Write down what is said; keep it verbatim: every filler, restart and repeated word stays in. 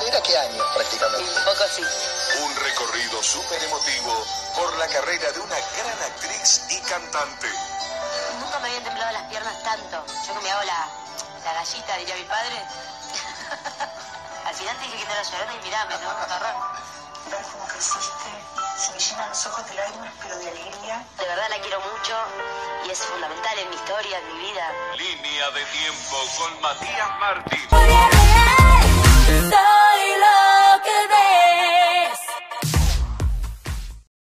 carrera, ¿qué años prácticamente? Un poco sí. Un recorrido súper emotivo por la carrera de una gran actriz y cantante. Nunca me habían temblado las piernas tanto. Yo que me hago la, la gallita, diría mi padre. Al final te dije que no era llorona y mirá, me tengo que agarrar. Ver cómo creciste, se me llenan los ojos de lágrimas, pero de alegría. De verdad la quiero mucho y es fundamental en mi historia, en mi vida. Línea de tiempo con Matías Martín. Soy